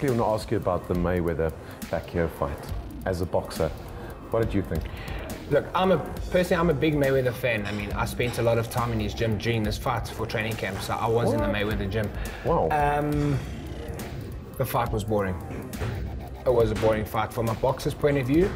quickly want to ask you about the Mayweather-Pacquiao fight. As a boxer, what did you think? Look, personally, I'm a big Mayweather fan. I mean, I spent a lot of time in his gym during this fight for training camp, so I was in the Mayweather gym. Wow. The fight was boring. It was a boring fight. From a boxer's point of view,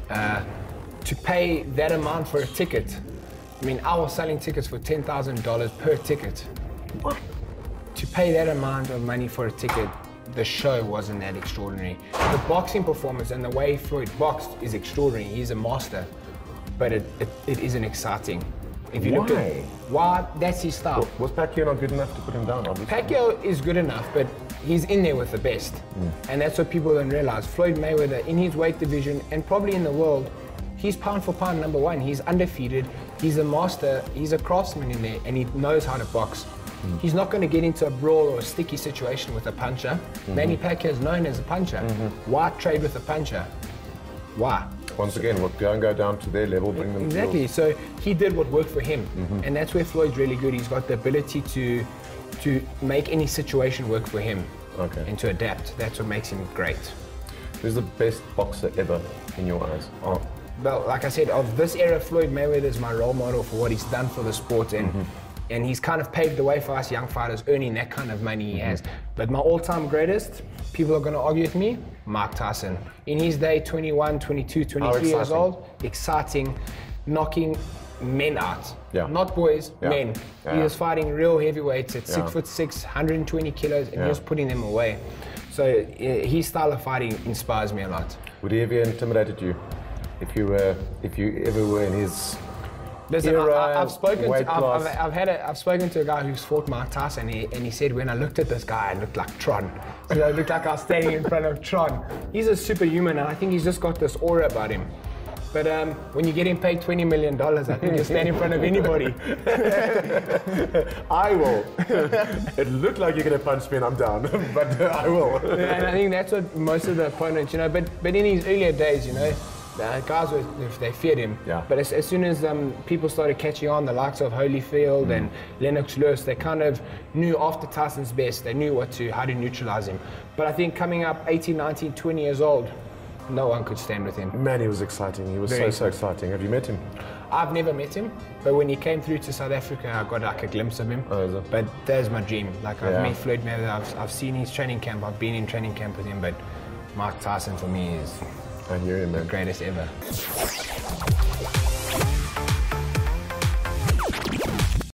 to pay that amount for a ticket, I mean, I was selling tickets for $10,000 per ticket. What? To pay that amount of money for a ticket, the show wasn't that extraordinary. The boxing performance and the way Floyd boxed is extraordinary. He's a master, but it isn't exciting. If you look at why, that's his style. Was Pacquiao not good enough to put him down? Obviously. Pacquiao is good enough, but he's in there with the best. And that's what people don't realize. Floyd Mayweather, in his weight division and probably in the world, he's pound for pound #1. He's undefeated. He's a master. He's a craftsman in there, and he knows how to box. He's not going to get into a brawl or a sticky situation with a puncher. Manny Pacquiao is known as a puncher. Why trade with a puncher? Why? Once again, go down to their level, bring them exactly. So he did what worked for him, and that's where Floyd's really good. He's got the ability to make any situation work for him, and to adapt. That's what makes him great. Who's the best boxer ever in your eyes? Well, like I said, of this era, Floyd Mayweather is my role model for what he's done for the sport, and he's kind of paved the way for us young fighters earning that kind of money he has. But my all-time greatest, people are going to argue with me, Mike Tyson. In his day, 21, 22, 23 years old, exciting, knocking men out. Not boys, men. He was fighting real heavyweights at 6'6", 120 kilos, and he was putting them away. So his style of fighting inspires me a lot. Would he ever intimidated you? If you ever were in his Listen, era, I've spoken to a guy who's fought Mike Tyson, and he said when I looked at this guy, I looked like Tron. So I looked like I was standing in front of Tron. He's a superhuman, and I think he's just got this aura about him. But when you're getting paid $20 million, I think you'll stand in front of anybody. I will. It looked like you're going to punch me and I'm down, but I will. And I think that's what most of the opponents, but in his earlier days, guys they feared him. But as soon as people started catching on, the likes of Holyfield and Lennox Lewis, they kind of knew after Tyson's best, they knew how to neutralize him. But I think coming up 18, 19, 20 years old, no one could stand with him. Man, he was exciting. He was so exciting. Have you met him? I've never met him, but when he came through to South Africa, I got like a glimpse of him. But that's my dream. Like I've met Floyd Mayweather, I've seen his training camp, I've been in training camp with him, but Mike Tyson for me is I hear you, man. the greatest ever.